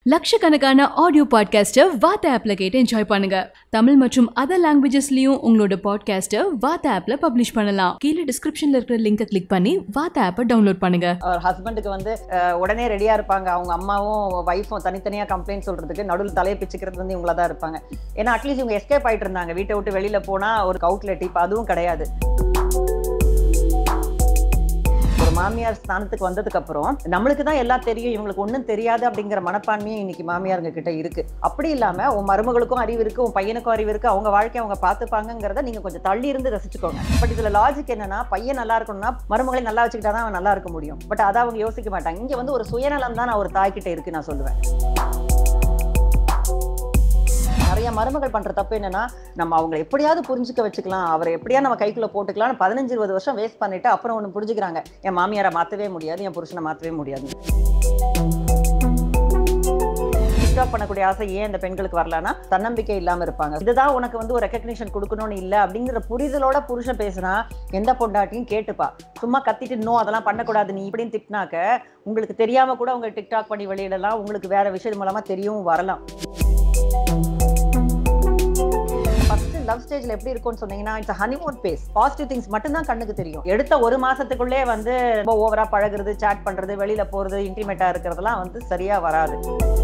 லட்சக்கணக்கான ஆடியோ பாட்காஸ்ட்டை வாத்த ஆப்ல கேட்டு என்ஜாய் பண்ணுங்க. தமிழ் மற்றும் அதர் லாங்குவேஜஸ்லயும் உங்களோட பாட்காஸ்ட்டை வாத்த ஆப்ல பப்ளிஷ் பண்ணலாம். கீழே டிஸ்கிரிப்ஷன்ல இருக்கிற லிங்கை கிளிக் பண்ணி வாத்த ஆப்பை டவுன்லோட் பண்ணுங்க. ஹஸ்பண்டுக்கு வந்து உடனே ரெடியா இருப்பாங்க. அவங்க அம்மாவும் வைஃபும் தனித்தனியா கம்ப்ளைண்ட் சொல்றதுக்கு நடுவில் தலையை பிச்சுக்கிறது வந்து இவங்களா தான் இருப்பாங்க. ஏன்னா அட்லீஸ்ட் இவங்க எஸ்கேப் ஆயிட்டு இருந்தாங்க. வீட்டை விட்டு வெளியில போனா ஒரு அவுட்லெட், இப்ப அதுவும் கிடையாது. ஒரு மாமியார் ஸ்தானத்துக்கு வந்ததுக்கு அப்புறம் நம்மளுக்கு தான் எல்லாம் தெரியும், இவங்களுக்கு ஒன்றும் தெரியாது அப்படிங்கிற மனப்பான்மையும் இன்னைக்கு மாமியாருங்க கிட்ட இருக்கு. அப்படி இல்லாம உன் மருமகளுக்கும் அறிவு இருக்கு, உன் பையனுக்கும் அறிவு இருக்கு, அவங்க வாழ்க்கையை அவங்க பார்த்துப்பாங்கிறத நீங்க கொஞ்சம் தள்ளி இருந்து ரசிச்சுக்கோங்க. பட் இதுல லாஜிக் என்னன்னா, பையன் நல்லா இருக்கணும்னா மருமகளை நல்லா வச்சுக்கிட்டாதான் அவன் நல்லா இருக்க முடியும். பட் அதை அவங்க யோசிக்க மாட்டாங்க. இங்க வந்து ஒரு சுயநலம் தான் ஒரு தாய்கிட்ட இருக்கு நான் சொல்லுவேன். நிறைய மருமகள் பண்ற தப்பு என்னன்னா, நம்ம அவங்க எப்படியாவது புரிஞ்சுக்க வச்சுக்கலாம், அவரை எப்படியா நம்ம கைக்குள்ள போட்டுக்கலாம்னு 15-20 வருஷம் வேஸ்ட் பண்ணிட்டு அப்புறம் ஒண்ணு புரிஞ்சுக்கிறாங்க, என் மாமியாரை மாத்தவே முடியாது, என் புருஷனை மாத்தவே முடியாது. டிக்டாக் பண்ணக்கூடிய ஆசை ஏன் இந்த பெண்களுக்கு வரலன்னா, தன்னம்பிக்கை இல்லாம இருப்பாங்க. இதுதான் உனக்கு வந்து ஒரு ரெகக்னிஷன் கொடுக்கணும்னு இல்ல அப்படிங்கிற புரிதலோட புருஷன் பேசினா எந்த பொண்டாட்டியும் கேட்டுப்பா. சும்மா கத்திட்டு நோ அதெல்லாம் பண்ணக்கூடாது நீ இப்படின்னு திட்டினாக்க உங்களுக்கு தெரியாம கூட உங்க டிக்டாக் பண்ணி வெளியிடலாம், உங்களுக்கு வேற விஷயம் மூலமா தெரியவும் வரலாம். லவ் ஸ்டேஜ்ல எப்படி இருக்கும்னு சொன்னீங்கன்னா, it's honeymoon phase. Positive things மட்டும் தான் கண்ணுக்கு தெரியும். எடுத்த ஒரு மாசத்துக்குள்ளே வந்து ரொம்ப ஓவரா பழகுறது, சாட் பண்றது, வெளியில போறது, இன்டிமேட்டா இருக்கிறதுலாம் வந்து சரியா வராது.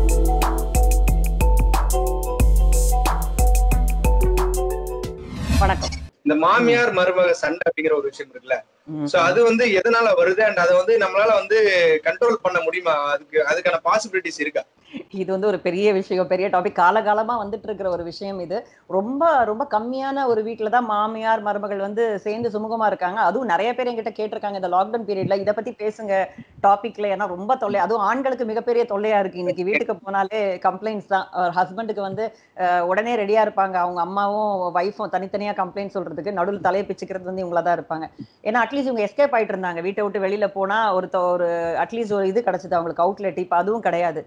வணக்கம். இந்த மாமியார் மருமக சண்டை அப்படிங்கிற ஒரு விஷயம் இருக்குல்ல, சோ அது வந்து எதனால வருது அண்ட் அதை வந்து நம்மளால வந்து கண்ட்ரோல் பண்ண முடியுமா? அதுக்கான பாசிபிலிட்டிஸ் இருக்கா? இது வந்து ஒரு பெரிய விஷயம், பெரிய டாபிக். காலகாலமா வந்துட்டு இருக்கிற ஒரு விஷயம் இது. ரொம்ப ரொம்ப கம்மியான ஒரு வீட்டுலதான் மாமியார் மருமகள் வந்து சேர்ந்து சுமூகமா இருக்காங்க. அதுவும் நிறைய பேர் என்கிட்ட கேட்டிருக்காங்க இந்த லாக்டவுன் பீரியட்ல, இதை பத்தி பேசுங்க டாபிக்ல. ஏன்னா ரொம்ப தொல்லை, அதுவும் ஆண்களுக்கு மிகப்பெரிய தொல்லையா இருக்கு. இன்னைக்கு வீட்டுக்கு போனாலே கம்ப்ளைண்ட்ஸ் தான். ஹஸ்பண்டுக்கு வந்து உடனே ரெடியா இருப்பாங்க. அவங்க அம்மாவும் வைஃபும் தனித்தனியா கம்ப்ளைண்ட் சொல்றதுக்கு நடுவில் தலையை பிச்சுக்கிறது வந்து இவங்களா தான் இருப்பாங்க. ஏன்னா அட்லீஸ்ட் இவங்க எஸ்கேப் ஆயிட்டு இருந்தாங்க. வீட்டை விட்டு வெளியில போனா ஒரு அட்லீஸ்ட் ஒரு இது கிடைச்சது அவங்களுக்கு, அவுட்லெட். இப்ப அதுவும் கிடையாது.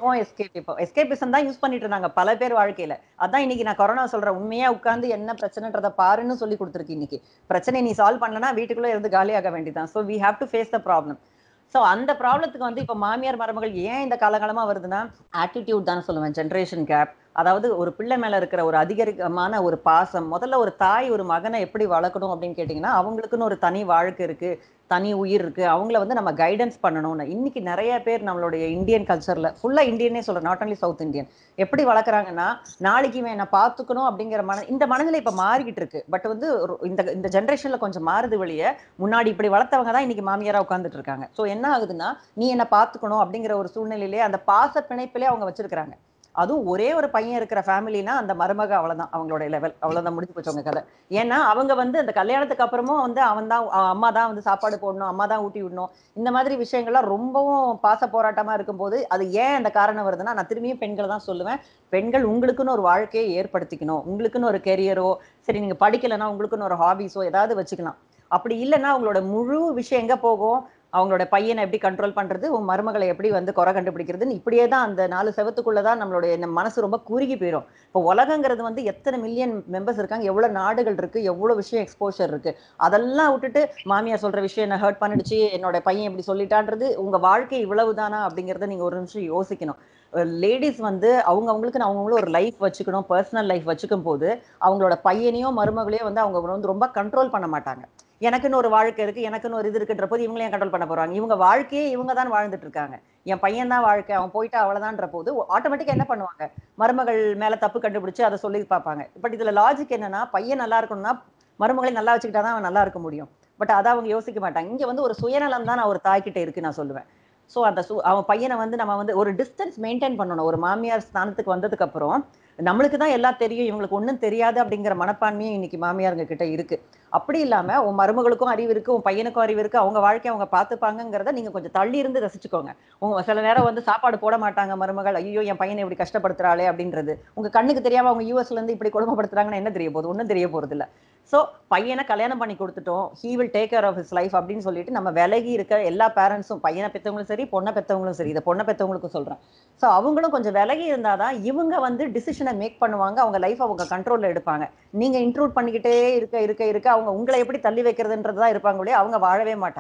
எஸ்கேபிசம் தான் யூஸ் பண்ணிட்டு இருந்தாங்க பல பேர் வாழ்க்கையில. அதான் இன்னைக்கு நான் கொரோனா சொல்றேன், உண்மையா உட்கார்ந்து என்ன பிரச்சனைன்றத பாருன்னு சொல்லி கொடுத்துருக்கு. இன்னைக்கு பிரச்சனை நீ சால்வ் பண்ணலன்னா வீட்டுக்குள்ள இருந்து காலியாக வேண்டியதான். So we have to face the problem. So அந்த ப்ராப்ளத்துக்கு வந்து இப்போ மாமியார் மருமகள் ஏன் இந்த காலகாலமா வருதுன்னா, ஆட்டிடியூட் தான் சொல்லுவேன், ஜென்ரேஷன் கேப். அதாவது ஒரு பிள்ளை மேல இருக்கிற ஒரு அதிகமான ஒரு பாசம். முதல்ல ஒரு தாய் ஒரு மகனை எப்படி வளர்க்கணும் அப்படின்னு கேட்டீங்கன்னா, அவங்களுக்குன்னு ஒரு தனி வாழ்க்கை இருக்கு, தனி உயிர் இருக்கு, அவங்கள வந்து நம்ம கைடன்ஸ் பண்ணணும்னு. இன்னைக்கு நிறைய பேர் நம்மளுடைய இந்தியன் கல்ச்சர்ல, ஃபுல்லா இந்தியனே சொல்றேன், நாட் ஒன்லி சவுத் இந்தியன், எப்படி வளர்க்குறாங்கன்னா, நாளைக்கு இவன் என்ன பார்த்துக்கணும் அப்படிங்கிற இந்த மனநிலை இப்ப மாறிக்கிட்டு இருக்கு. பட் வந்து இந்த ஜென்ரேஷன்ல கொஞ்சம் மாறுது வெளியே. முன்னாடி இப்படி வளர்த்தவங்க தான் இன்னைக்கு மாமியாரா உட்கார்ந்துட்டு இருக்காங்க. ஸோ என்ன ஆகுதுன்னா, நீ என்ன பார்த்துக்கணும் அப்படிங்கிற ஒரு சூழ்நிலையிலே அந்த பாச பிணைப்பிலே அவங்க வச்சிருக்கிறாங்க. அதுவும் ஒரே ஒரு பையன் இருக்கிற ஃபேமிலினா அந்த மருமக அவ்வளவுதான், அவங்களோட லெவல் அவ்வளவுதான், முடிஞ்சு போச்சு அவங்க கதை. ஏன்னா அவங்க வந்து அந்த கல்யாணத்துக்கு அப்புறமும் வந்து அவன் தான், அம்மா தான் வந்து சாப்பாடு போடணும், அம்மா தான் ஊட்டி விடணும், இந்த மாதிரி விஷயங்கள்லாம் ரொம்பவும் பாச போராட்டமா இருக்கும்போது அது ஏன் அந்த காரணம் வருதுன்னா, நான் திரும்பியும் பெண்களை தான் சொல்லுவேன். பெண்கள் உங்களுக்குன்னு ஒரு வாழ்க்கையை ஏற்படுத்திக்கணும், உங்களுக்குன்னு ஒரு கெரியரோ, சரி நீங்க படிக்கலைன்னா உங்களுக்குன்னு ஒரு ஹாபிஸோ ஏதாவது வச்சுக்கலாம். அப்படி இல்லைன்னா உங்களோட முழு விஷயம் எங்க போகும், அவங்களோட பையனை எப்படி கண்ட்ரோல் பண்றது, உங்க மருமகளை எப்படி வந்து குறை கண்டுபிடிக்கிறதுன்னு இப்படியே தான் அந்த 4 செவத்துக்குள்ளதான் நம்மளுடைய மனசு ரொம்ப குறுகி போயிடும். இப்போ உலகங்கிறது வந்து எத்தனை மில்லியன் மெம்பர்ஸ் இருக்காங்க, எவ்வளவு நாடுகள் இருக்கு, எவ்வளவு விஷயம் எக்ஸ்போஷர் இருக்கு. அதெல்லாம் விட்டுட்டு மாமியார் சொல்ற விஷயம் என்ன ஹர்ட் பண்ணிடுச்சு, என்னோட பையன் இப்படி சொல்லிட்டான்றது, உங்க வாழ்க்கை இவ்வளவுதானா அப்படிங்கறத நீங்க ஒரு நிமிஷம் யோசிக்கணும். லேடிஸ் வந்து அவங்களுக்குன்னு அவங்களும் ஒரு லைஃப் வச்சுக்கணும், பர்சனல் லைஃப் வச்சுக்கும் போது அவங்களோட பையனையோ மருமகளையோ வந்து அவங்க வந்து ரொம்ப கண்ட்ரோல் பண்ண மாட்டாங்க. எனக்குன்னு ஒரு வாழ்க்கை இருக்கு, எனக்குன்னு ஒரு இது இருக்குன்ற போது இவங்களையும் கண்ட்ரோல் பண்ண போறாங்க. இவங்க வாழ்க்கையே இவங்க தான் வாழ்ந்துட்டு இருக்காங்க. என் பையன் தான் வாழ்க்கை, அவன் போயிட்டா அவ்வளவுதான்ற போது ஆட்டோமேட்டிக்கா என்ன பண்ணுவாங்க, மருமகள் மேல தப்பு கண்டுபிடிச்சு அதை சொல்லி பார்ப்பாங்க. பட் இதுல லாஜிக் என்னன்னா, பையன் நல்லா இருக்கணும்னா மருமகளை நல்லா வச்சுக்கிட்டாதான் அவன் நல்லா இருக்க முடியும். பட் அதை அவங்க யோசிக்க மாட்டாங்க. இங்க வந்து ஒரு சுயநலம் தான் ஒரு தாய்கிட்ட இருக்கு நான் சொல்லுவேன். ஸோ அந்த அவன் பையனை வந்து நம்ம வந்து ஒரு டிஸ்டன்ஸ் மெயின்டைன் பண்ணணும். ஒரு மாமியார் ஸ்தானத்துக்கு வந்ததுக்கு அப்புறம் நம்மளுக்கு தான் எல்லாம் தெரியும், இவங்களுக்கு ஒன்றும் தெரியாது அப்படிங்கிற மனப்பான்மையும் இன்னைக்கு மாமியாருங்க கிட்ட இருக்கு. அப்படி இல்லாம உன் மருமகளுக்கும் அறிவு இருக்கு, உன் பையனுக்கும் அறிவு இருக்கு, அவங்க வாழ்க்கையை அவங்க பார்த்துப்பாங்கிறத நீங்க கொஞ்சம் தள்ளி இருந்து ரசிச்சுக்கோங்க. உங்க சில நேரம் வந்து சாப்பாடு போட மாட்டாங்க மருமகள், ஐயோ என் பையனை இப்படி கஷ்டப்படுத்துறாளே அப்படின்றது உங்க கண்ணுக்கு தெரியாம அவங்க யூஎஸ்ல இருந்து இப்படி கொடுமைப்படுத்துறாங்கன்னு என்ன தெரிய போகுது, ஒன்றும் தெரிய போறது இல்லை. ஸோ பையனை கல்யாணம் பண்ணி கொடுத்துட்டோம், he will take care of his life அப்படின்னு சொல்லிட்டு நம்ம விலகி இருக்க எல்லா பேரண்ட்ஸும், பையனை பெற்றவங்களும் சரி பொண்ணை பெற்றவங்களும் சரி, இதை பொண்ணை பெற்றவங்களுக்கும் சொல்றேன். ஸோ அவங்களும் கொஞ்சம் விலகி இருந்தாதான் இவங்க வந்து டிசிஷனை மேக் பண்ணுவாங்க, அவங்க லைஃப் அவங்க கண்ட்ரோல்ல எடுப்பாங்க. நீங்க இன்ட்ரூட் பண்ணிக்கிட்டே இருக்க இருக்க இருக்க அவங்க உங்களை எப்படி தள்ளி வைக்கிறதுன்றதுதான் இருப்பாங்களே, அவங்க வாழவே மாட்டாங்க.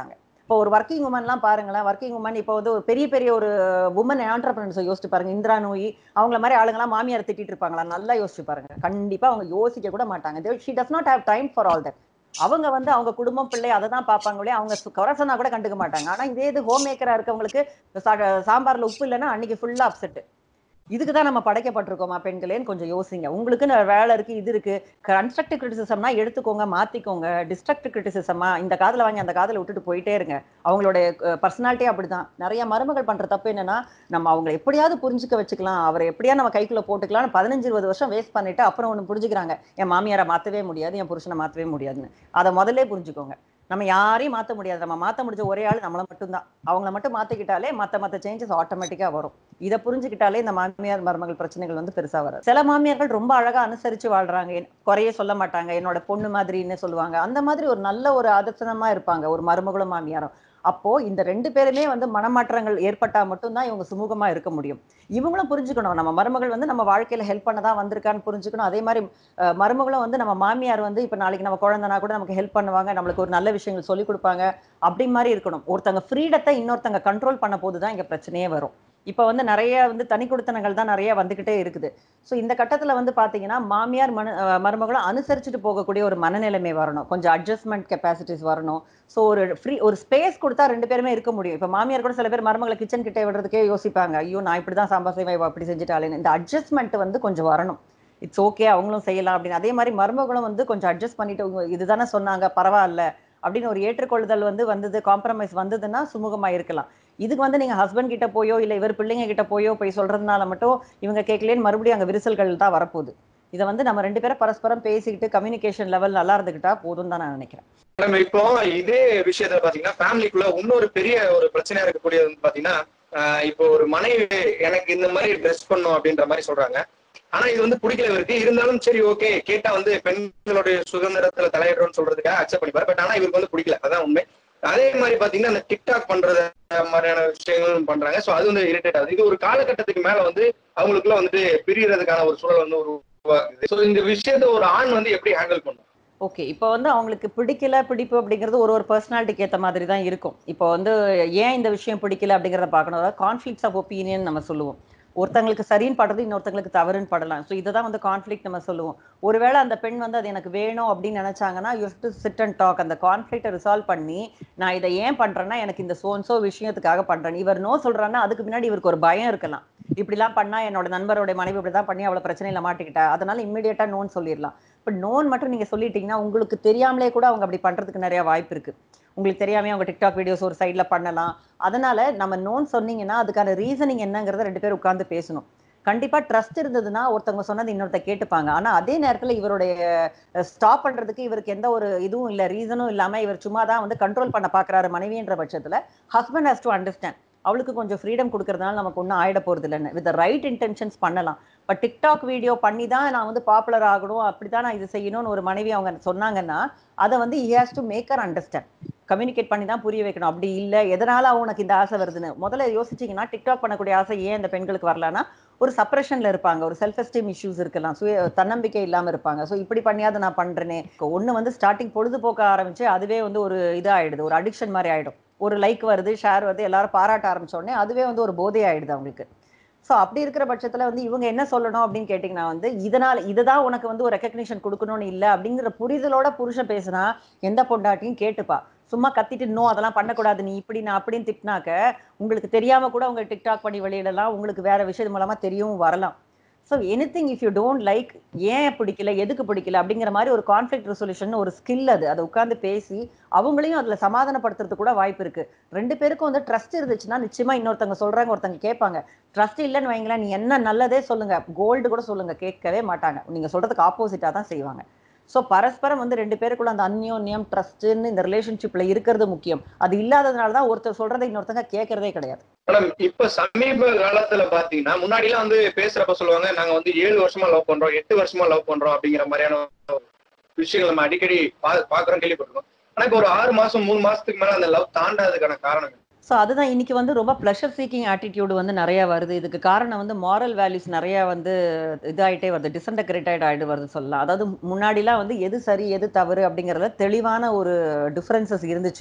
இப்போ ஒரு ஒர்க்கிங் உமன்லாம் பாருங்களேன், ஒர்க்கிங் உமன் இப்போ வந்து ஒரு பெரிய பெரிய ஒரு உமன் ஆண்டர்பிரினர்ஸ் யோசிச்சு பாருங்க. இந்திரா நூயி அவங்கள மாதிரி ஆளுங்கலாம் மாமியார் திட்டிட்டு இருப்பாங்களா? நல்லா யோசிச்சு பாருங்க. கண்டிப்பா அவங்க யோசிக்க கூட மாட்டாங்க. She does not have time for all that. அவங்க வந்து அவங்க குடும்பம் பிள்ளை அதை தான் பார்ப்பாங்களே, அவங்க குறை சொன்னா கூட கண்டுக்க மாட்டாங்க. ஆனா இதே இது ஹோம் மேக்கரா இருக்கவங்களுக்கு சாம்பார்ல உப்பு இல்லைன்னா அன்னைக்கு ஃபுல்லா அப்செட். இதுக்கு தான் நம்ம படைக்கப்பட்டிருக்கோமா பெண்களேன்னு கொஞ்சம் யோசிங்க. உங்களுக்குன்னு வேலை இருக்கு, இது இருக்கு. கன்ஸ்ட்ரக்டிவ் கிரிட்டிசிசம்னா எடுத்துக்கோங்க, மாத்திக்கோங்க. டிஸ்ட்ரக்டிவ் கிரிட்டிசிசமா இந்த காதுல வாங்கி அந்த காதுல விட்டுட்டு போயிட்டே இருங்க. அவங்களுடைய பர்சனாலிட்டி அப்படிதான். நிறைய மருமகள் பண்ற தப்பு என்னன்னா, நம்ம அவங்களை எப்படியாவது புரிஞ்சுக்க வச்சுக்கலாம், அவரை எப்படியா நம்ம கைக்குள்ள போட்டுக்கலாம் 15-20 வருஷம் வேஸ்ட் பண்ணிட்டு அப்புறம் ஒண்ணு புரிஞ்சுக்கிறாங்க, என் மாமியாரை மாத்தவே முடியாது, என் புருஷனை மாத்தவே முடியாதுன்னு. அதை முதல்ல புரிஞ்சுக்கோங்க. நம்ம யாரையும் மாத்த முடியாது. நம்ம மாத்த முடிஞ்ச ஒரே ஆள் நம்மள மட்டும்தான். அவங்கள மட்டும் மாத்திக்கிட்டாலே மத்த சேஞ்சஸ் ஆட்டோமேட்டிக்கா வரும். இதை புரிஞ்சுக்கிட்டாலே இந்த மாமியார் மருமகள் பிரச்சனைகள் வந்து பெருசா வராது. சில மாமியார்கள் ரொம்ப அழகா அனுசரிச்சு வாழ்றாங்க, குறைய சொல்ல மாட்டாங்க, என்னோட பொண்ணு மாதிரின்னு சொல்லுவாங்க. அந்த மாதிரி ஒரு நல்ல ஒரு ஆதர்சனமா இருப்பாங்க ஒரு மருமகளும் மாமியாரும். அப்போ இந்த 2 பேருமே வந்து மனமாற்றங்கள் ஏற்பட்டா மட்டும்தான் இவங்க சுமூகமா இருக்க முடியும். இவங்களும் புரிஞ்சுக்கணும், நம்ம மருமகள் வந்து நம்ம வாழ்க்கையில ஹெல்ப் பண்ணதான் வந்திருக்கான்னு புரிஞ்சுக்கணும். அதே மாதிரி மருமகளும் வந்து நம்ம மாமியார் வந்து இப்ப நாளைக்கு நம்ம குழந்தைனா கூட நமக்கு ஹெல்ப் பண்ணுவாங்க, நம்மளுக்கு ஒரு நல்ல விஷயங்கள் சொல்லி கொடுப்பாங்க, அப்படி மாதிரி இருக்கணும். ஒருத்தங்க ஃப்ரீடத்தை இன்னொருத்தங்க கண்ட்ரோல் பண்ண போதுதான் இங்க பிரச்சனையே வரும். இப்ப வந்து நிறைய வந்து தனி கொடுத்தனங்கள் தான் நிறைய வந்துகிட்டே இருக்குது. ஸோ இந்த கட்டத்துல வந்து பாத்தீங்கன்னா மாமியார் மருமகளும் அனுசரிச்சுட்டு போகக்கூடிய ஒரு மனநிலைமை வரணும், கொஞ்சம் அட்ஜஸ்ட்மெண்ட் கெப்பாசிட்டிஸ் வரணும். ஸோ ஒரு ஸ்பேஸ் கொடுத்தா 2 பேருமே இருக்க முடியும். இப்ப மாமியார் கூட சில பேர் மருமகளை கிச்சன் கிட்டே விடுறதுக்கே யோசிப்பாங்க, ஐயோ நான் இப்படிதான் சாம்பார் செய்வேன் அப்படி செஞ்சுட்டாலேன்னு. இந்த அட்ஜஸ்ட்மெண்ட் வந்து கொஞ்சம் வரணும். இட்ஸ் ஓகே, அவங்களும் செய்யலாம் அப்படின்னு. அதே மாதிரி மருமகளும் வந்து கொஞ்சம் அட்ஜஸ்ட் பண்ணிட்டு இதுதானே சொன்னாங்க பரவாயில்ல அப்படின்னு ஒரு ஏற்றுக்கொள்ளுதல் வந்து வந்தது, காம்ப்ரமைஸ் வந்ததுன்னா சுமூகமா இருக்கலாம். இதுக்கு வந்து நீங்க ஹஸ்பண்ட் கிட்ட போயோ இல்ல இவர் பிள்ளைங்க கிட்ட போய் சொல்றதுனால மட்டும் இவங்க கேட்கலன்னு மறுபடியும் அங்க விரிசல்கள் தான் வரப்போகுது. இதை வந்து நம்ம 2 பேரும் பரஸ்பரம் பேசிக்கிட்டு கம்யூனிகேஷன் லெவல் நல்லா இருந்துகிட்டா போதும் தான் நான் நினைக்கிறேன். இப்போ இதே விஷயத்துல பாத்தீங்கன்னா ஃபேமிலிக்குள்ள இன்னொரு பெரிய ஒரு பிரச்சனையா இருக்கக்கூடியது வந்து பாத்தீங்கன்னா, இப்போ ஒரு மனைவி எனக்கு இந்த மாதிரி ட்ரெஸ் பண்ணும் அப்படின்ற மாதிரி சொல்றாங்க. ஆனா இது வந்து பிடிக்கல இவருக்கு. இருந்தாலும் சரி ஓகே, கேட்டா வந்து பெண்களுடைய சுதந்திரத்துல தலையிடுறோம்னு சொல்றதுக்காக அக்செப்ட் பண்ணிப்பாரு. பட் ஆனா இவருக்கு வந்து பிடிக்கல, அதான் உண்மை. அதே மாதிரி பாத்தீங்கன்னா அந்த டிக்டாக் பண்றது மாதிரியான விஷயங்களும் பண்றாங்க. சோ அது வந்து இரிட்டேட் ஆகுது. இது ஒரு காலகட்டத்துக்கு மேல வந்து அவங்களுக்குள்ள வந்துட்டு பிரியறதுக்கான ஒரு சூழல் வந்து உருவாகுது. சோ இந்த விஷயத்த ஒரு ஆண் வந்து எப்படி ஹேண்டில் பண்ணும்? ஓகே, இப்போ வந்து அவங்களுக்கு பிடிக்கல பிடிப்பு அப்படிங்கிறது ஒரு பர்சனாலிட்டிக்கு ஏற்ற மாதிரி தான் இருக்கும். இப்போ வந்து ஏன் இந்த விஷயம் பிடிக்கல அப்படிங்கிறத பார்க்கணும். அதாவது கான்ஃபிளிக்ஸ் ஆஃப் ஒப்பீனியன் நம்ம சொல்லுவோம். ஒருத்தங்களுக்கு சரின்னு படுறது இன்னொருத்தங்களுக்கு தவறுன்னு படலாம். ஸோ இதை தான் வந்து கான்ஃபிளிக்ட் நம்ம சொல்லுவோம். ஒருவேளை அந்த பெண் வந்து அது எனக்கு வேணும் அப்படின்னு நினைச்சாங்கன்னா you have to sit and talk. அந்த கான்ஃபிளிக்டை ரிசால்வ் பண்ணி நான் இதை ஏன் பண்றேன்னா எனக்கு இந்த சோ விஷயத்துக்காக பண்றேன். இவர் நோ சொல்றான்னா அதுக்கு பின்னாடி இவருக்கு ஒரு பயம் இருக்கலாம். இப்படிலாம் பண்ணா என்னோட நண்பரோட மனைவி இப்படிதான் பண்ணி அவ்வளவு பிரச்சனையில மாட்டிக்கிட்டா, அதனால இம்மிடியேட்டா நோன்னு சொல்லிடலாம். பட் நோன் மட்டும் நீங்க சொல்லிட்டீங்கன்னா உங்களுக்கு தெரியாமலே கூட அவங்க அப்படி பண்றதுக்கு நிறைய வாய்ப்பு இருக்கு. உங்களுக்கு தெரியாம அவங்க டிக்டாக் வீடியோஸ் ஒரு சைட்ல பண்ணலாம். அதனால நம்ம நோன் சொன்னீங்கன்னா அதுக்கான ரீசனிங் என்னங்கிறத 2 பேரும் உட்கார்ந்து பேசணும். கண்டிப்பா ட்ரஸ்ட் இருந்ததுன்னா ஒருத்தவங்க சொன்னது இன்னொருத்த கேட்டுப்பாங்க. ஆனா அதே நேரத்துல இவருடைய ஸ்டாப் பண்றதுக்கு இவருக்கு எந்த ஒரு இதுவும் இல்ல, ரீசனும் இல்லாம இவர் சும்மா தான் வந்து கண்ட்ரோல் பண்ண பாக்குறாரு மனைவின்ற பட்சத்துல ஹஸ்பண்ட் ஹேஸ் டு அண்டர்ஸ்டாண்ட். அவளுக்கு கொஞ்சம் ஃப்ரீடம் கொடுக்கறதுனால நமக்கு ஒன்றும் ஆயிட போறது இல்லைன்னு வித் ரைட் இன்டென்ஷன்ஸ் பண்ணலாம். பட் டிக்டாக் வீடியோ பண்ணி தான் நான் வந்து பாப்புலர் ஆகணும், அப்படித்தான் நான் இது செய்யணும்னு ஒரு மனைவி அவங்க சொன்னாங்கன்னா அதை வந்து he has to make her understand. Communicate பண்ணி தான் புரிய வைக்கணும். அப்படி இல்லை எதனால அவனுக்கு இந்த ஆசை வருதுன்னு முதல்ல யோசிச்சிங்கன்னா டிக்டாக் பண்ணக்கூடிய ஆசை ஏன் இந்த பெண்களுக்கு வரலான்னா ஒரு சப்ரஷன்ல இருப்பாங்க, ஒரு செல்ஃப் எஸ்டீம் இஷ்யூஸ் இருக்கலாம், தன்னம்பிக்கை இல்லாம இருப்பாங்க. ஸோ இப்படி பண்ணியாவது நான் பண்றேனே. ஒண்ணு வந்து ஸ்டார்டிங் பொழுதுபோக்க ஆரம்பிச்சு அதுவே வந்து ஒரு இதாயிடுது, ஒரு அடிக்ஷன் மாதிரி ஆயிடும். ஒரு லைக் வருது, ஷேர் வருது, எல்லாரும் பாராட்ட ஆரம்பிச்ச உடனே அதுவே வந்து ஒரு போதை ஆயிடுது அவங்களுக்கு. ஸோ அப்படி இருக்கிற பட்சத்துல வந்து இவங்க என்ன சொல்லணும் அப்படின்னு கேட்டீங்கன்னா வந்து இதனால இதுதான் உனக்கு வந்து ஒரு ரெக்கக்னிஷன் கொடுக்கணும்னு இல்லை அப்படிங்கிற புரிதலோட புருஷன் பேசினா எந்த பொண்டாட்டியும் கேட்டுப்பா. சும்மா கத்திட்டு நோ அதெல்லாம் பண்ணக்கூடாது நீ இப்படி நான் அப்படின்னு திட்டினாக்க உங்களுக்கு தெரியாம கூட உங்க டிக்டாக் பண்ணி வெளியிடலாம், உங்களுக்கு வேற விஷயம் மூலமா தெரியவும் வரலாம். So anything if you don't like, ஏன் பிடிக்கல எதுக்கு பிடிக்கல அப்படிங்கிற மாதிரி ஒரு கான்ஃபிளிக்ட் ரெசல்யூஷன் ஒரு ஸ்கில். அதை உட்கார்ந்து பேசி அவங்களையும் அதுல சமாதானப்படுத்துறது கூட வாய்ப்பு இருக்கு. 2 பேருக்கும் வந்து ட்ரஸ்ட் இருந்துச்சுன்னா நிச்சயமா இன்னொருத்தவங்க சொல்றாங்க ஒருத்தவங்க கேட்பாங்க. ட்ரஸ்ட் இல்லைன்னு வைங்களேன், நீ என்ன நல்லதே சொல்லுங்க, கோல்டு கூட சொல்லுங்க, கேட்கவே மாட்டாங்க. நீங்க சொல்றதுக்கு ஆப்போசிட்டா தான் செய்வாங்க. ஸோ பரஸ்பரம் வந்து 2 பேருக்குள்ள அந்த அந்யோன்யம் ட்ரஸ்ட்னு இந்த ரிலேஷன்ஷிப்ல இருக்கிறது முக்கியம். அது இல்லாததுனால தான் ஒருத்தர் சொல்றதை இன்னொருத்தங்க கேட்கறதே கிடையாது. மேடம் இப்ப சமீப காலத்துல பாத்தீங்கன்னா முன்னாடி எல்லாம் வந்து பேசுறப்ப சொல்லுவாங்க நாங்க வந்து 7 வருஷமா லவ் பண்றோம், 8 வருஷமா லவ் பண்றோம் அப்படிங்கிற மாதிரியான விஷயங்கள் நம்ம அடிக்கடி பாக்குறோம், கேள்விப்பட்டிருக்கோம். ஆனா இப்ப ஒரு 6 மாசம் 3 மாசத்துக்கு மேல அந்த லவ் தாண்டாததுக்கான காரணம். ஸோ அதுதான் இன்னைக்கு வந்து ரொம்ப ப்ளஷர் சீக்கிங் ஆட்டிடியூடு வந்து நிறைய வருது. இதுக்கு காரணம் வந்து மாரல் வேல்யூஸ் நிறைய வந்து இதாயிட்டே வருது, டிஸ்இன்டகிரேட்டட் ஆயிட்டு வருது சொல்லலாம். அதாவது முன்னாடிலாம் வந்து எது சரி எது தவறு அப்படிங்கிறதுல தெளிவான ஒரு டிஃபரன்சஸ் இருந்துச்சு.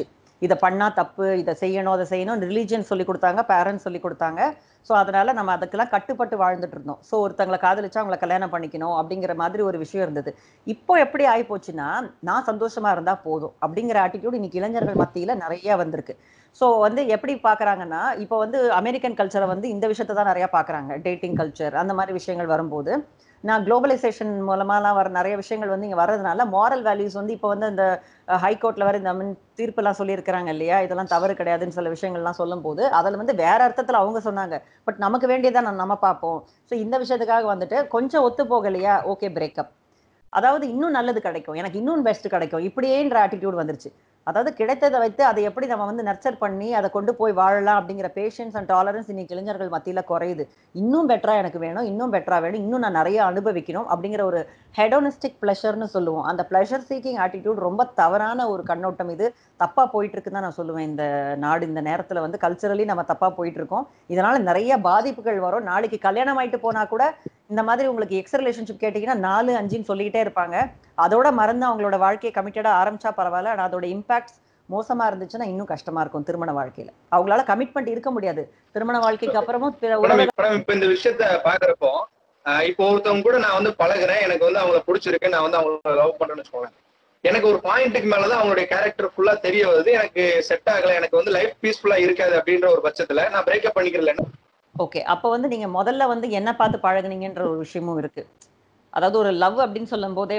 இதை பண்ணா தப்பு, இதை செய்யணும் அதை செய்யணும், ரிலீஜியன் சொல்லி கொடுத்தாங்க, பேரண்ட்ஸ் சொல்லி கொடுத்தாங்க. ஸோ அதனால நம்ம அதுக்கெல்லாம் கட்டுப்பட்டு வாழ்ந்துட்டு இருந்தோம். ஸோ ஒருத்தங்களை காதலிச்சா அவங்களை கல்யாணம் பண்ணிக்கணும் அப்படிங்கிற மாதிரி ஒரு விஷயம் இருந்தது. இப்போ எப்படி ஆகி போச்சுன்னா, நான் சந்தோஷமா இருந்தா போதும் அப்படிங்கிற ஆட்டிடியூட் இன்னைக்கு இளைஞர்கள் மத்தியில நிறைய வந்திருக்கு. ஸோ எப்படி பாக்குறாங்கன்னா, இப்போ அமெரிக்கன் கல்ச்சரை இந்த விஷயத்தை தான் நிறைய பாக்குறாங்க. டேட்டிங் கல்ச்சர் அந்த மாதிரி விஷயங்கள் வரும்போது, நான் குளோபலைசேஷன் மூலமாலாம் வர நிறைய விஷயங்கள் இங்க வர்றதுனால மாரல் வேல்யூஸ் இப்போ இந்த ஹைகோர்ட்ல வர இந்த தீர்ப்பெல்லாம் சொல்லியிருக்கிறாங்க இல்லையா, இதெல்லாம் தவறு கிடையாதுன்னு சில விஷயங்கள்லாம் சொல்லும் போது அதில் வேற அர்த்தத்துல அவங்க சொன்னாங்க. பட் நமக்கு வேண்டியதான் நம்ம பார்ப்போம். ஸோ இந்த விஷயத்துக்காக கொஞ்சம் ஒத்து போகலையா, ஓகே பிரேக்கப். அதாவது இன்னும் நல்லது கிடைக்கும், எனக்கு இன்னும் பெஸ்ட் கிடைக்கும், இப்படியேன்ற ஆட்டிடியூட் வந்துருச்சு. அதாவது கிடைத்ததை வைத்து அதை எப்படி நம்ம நர்ச்சர் பண்ணி அதை கொண்டு போய் வாழலாம் அப்படிங்கிற பேஷன்ஸ் அண்ட் டாலரன்ஸ் இன்னைக்கு இளைஞர்கள் மத்தியில குறையுது. இன்னும் பெட்டரா எனக்கு வேணும், இன்னும் பெட்டரா வேணும், இன்னும் நான் நிறைய அனுபவிக்கணும் அப்படிங்கிற ஒரு ஹெடோனிஸ்டிக் பிளஷர்னு சொல்லுவோம். அந்த பிளஷர் சீக்கிங் ஆட்டிடியூட் ரொம்ப தவறான ஒரு கண்ணோட்டம். இது தப்பா போயிட்டு இருக்குன்னு தான் நான் சொல்லுவேன். இந்த நாடு இந்த நேரத்துல கல்ச்சரலி நம்ம தப்பா போயிட்டு இருக்கோம். இதனால நிறைய பாதிப்புகள் வரும். நாளைக்கு கல்யாணம் ஆயிட்டு போனா கூட இந்த மாதிரி உங்களுக்கு எக்ஸ் ரிலேஷன்ஷிப் கேட்டீங்கன்னா 4, 5ன்னு சொல்லிக்கிட்டே இருப்பாங்க. அதோட மறந்து அவங்களோட வாழ்க்கையை கமிட்டடா ஆரம்பிச்சா பரவாயில்ல, ஆனா அதோட இம்பாக்ட் மோசமா இருந்துச்சுன்னா இன்னும் கஷ்டமா இருக்கும். திருமண வாழ்க்கையில அவங்களால கமிட்மெண்ட் இருக்க முடியாது. திருமண வாழ்க்கைக்கு அப்புறமும் இப்ப இந்த விஷயத்த பாக்குறப்போ, இப்போ ஒருத்தவங்க கூட நான் பழகுறேன், எனக்கு அவங்கள பிடிச்சிருக்கு, நான் அவங்கள லவ் பண்றேன்னு வச்சுக்கோங்க. எனக்கு ஒரு பாயிண்ட்டுக்கு மேலதான் அவங்களுடைய கேரக்டர் ஃபுல்லா தெரிய வருது, எனக்கு செட் ஆகல, எனக்கு லைஃப் பீஸ்ஃபுல்லா இருக்காது அப்படின்ற ஒரு பட்சத்துல நான் பிரேக்கப் பண்ணிக்கிறேன். ஓகே, அப்ப நீங்க முதல்ல என்ன பார்த்து பழகுனீங்கன்ற ஒரு விஷயமும் இருக்கு. அதாவது ஒரு லவ் அப்படின்னு சொல்லும் போதே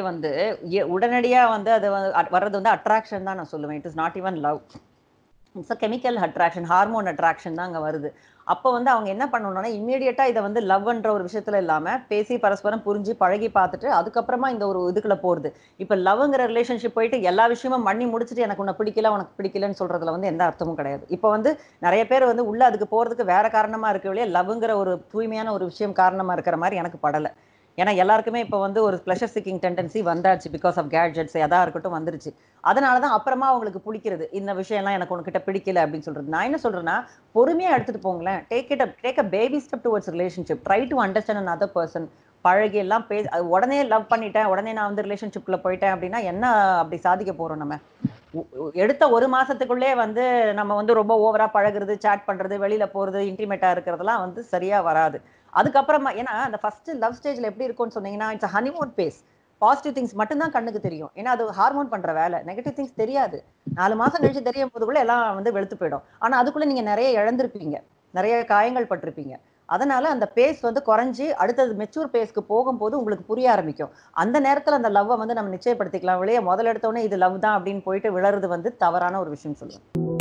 உடனடியா அது வர்றது அட்ராக்ஷன் தான் நான் சொல்லுவேன். It is not even love, it's a chemical attraction, hormone attraction தான் அங்க வருது. அப்போ அவங்க என்ன பண்ணணும்னா, இம்மீடியட்டா இதை லவ்ன்ற ஒரு விஷயத்துல இல்லாம பேசி பரஸ்பரம் புரிஞ்சு பழகி பார்த்துட்டு அதுக்கப்புறமா இந்த ஒரு இதுக்குள்ள போறது. இப்ப லவ்ங்கிற ரிலேஷன்ஷிப் போயிட்டு எல்லா விஷயமும் பண்ணி முடிச்சுட்டு எனக்கு உன்னை பிடிக்கல உனக்கு பிடிக்கலன்னு சொல்றதுல எந்த அர்த்தமும் கிடையாது. இப்போ நிறைய பேர் உள்ள அதுக்கு போறதுக்கு வேற காரணமா இருக்க வழியே லவ்ங்கிற ஒரு தூய்மையான ஒரு விஷயம் காரணமா இருக்கிற மாதிரி எனக்கு படல. ஏன்னா எல்லாருக்குமே இப்போ ஒரு பிளஷர் சீக்கிங் டெண்டன்சி வந்தாச்சு, பிகாஸ் ஆஃப் கேட்ஜெட்ஸ் எதா இருக்கட்டும் வந்துருச்சு. அதனாலதான் அப்புறமா அவங்களுக்கு பிடிக்கிறது, இந்த விஷயம் எல்லாம் எனக்கு உனக்கிட்ட பிடிக்கல அப்படின்னு சொல்றது. நான் என்ன சொல்றேன்னா, பொறுமையா எடுத்துட்டு போங்களேன். Take a baby step towards relationship, try to understand another person. பழகி எல்லாம் உடனே லவ் பண்ணிட்டேன், உடனே நான் ரிலேஷன்ஷிப்ல போயிட்டேன் அப்படின்னா என்ன அப்படி சாதிக்க போறோம் நம்ம? எடுத்த ஒரு மாசத்துக்குள்ளே நம்ம ரொம்ப ஓவரா பழகுறது, சாட் பண்றது, வெளியில போறது, இன்டிமேட்டா இருக்கிறதெல்லாம் சரியா வராது. அதுக்கப்புறமா ஏன்னா அந்த ஃபர்ஸ்ட் லவ் ஸ்டேஜ்ல எப்படி இருக்கும்னு சொன்னீங்கன்னா, it's honeymoon phase. Positive things மட்டும் தான் கண்ணுக்கு தெரியும். ஏன்னா அது ஹார்மோன் பண்ற வேலை. நெகட்டிவ் திங்ஸ் தெரியாது. 4 மாசம் கழிச்சு தெரியும் போதுக்குள்ள எல்லாம் வெளுத்து போயிடும். ஆனா அதுக்குள்ள நீங்க நிறைய இழந்திருப்பீங்க, நிறைய காயங்கள் பட்டிருப்பீங்க. அதனால அந்த பேஸ் குறைஞ்சு அடுத்தது மெச்சூர் பேஸ்க்கு போகும்போது உங்களுக்கு புரிய ஆரம்பிக்கும். அந்த நேரத்துல அந்த லவ்வை நம்ம நிச்சயப்படுத்திக்கலாம். வெளியே முதல் எடுத்த உடனே இது லவ் தான் அப்படின்னு போயிட்டு விழறது தவறான ஒரு விஷயம் சொல்லுவேன்.